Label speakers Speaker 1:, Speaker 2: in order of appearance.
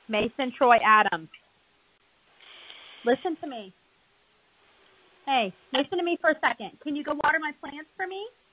Speaker 1: Mason Troy Adams. Listen to me. Hey, listen to me for a second. Can you go water my plants for me?